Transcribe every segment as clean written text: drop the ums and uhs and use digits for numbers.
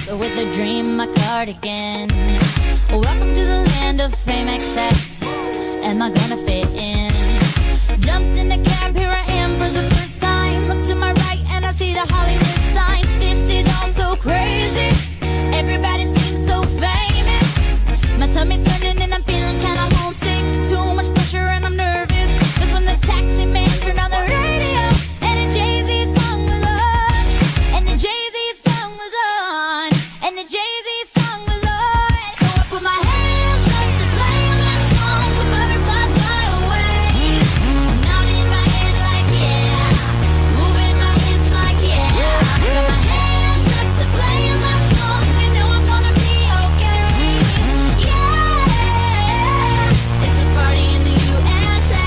with a dream, my cardigan. Welcome to the land of fame excess. Am I gonna fit in? Jumped in the cab, here I am for the first time. Look to my right and I see the Hollywood sign. This is all so crazy. Everybody seems so famous. My tummy's turning and I'm feeling kinda homesick. Too much pressure and I'm nervous. That's when the taxi man turned on the radio and a Jay-Z song was on. And the Jay-Z song was on. And the Jay-Z song was on. So I put my hands up to play my song. The butterflies fly away. Nod in my head like yeah. Moving my hips like yeah. Got my hands up to play my song. You know I'm gonna be okay. Yeah. It's a party in the USA.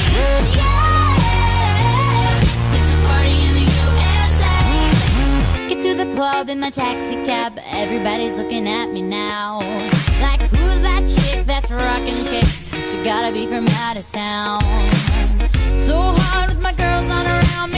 Yeah. It's a party in the USA. Get to the club in my taxi cab. Everybody's looking at me now. Like, who's that chick that's rocking kicks? She gotta be from out of town. So hard with my girls on around me.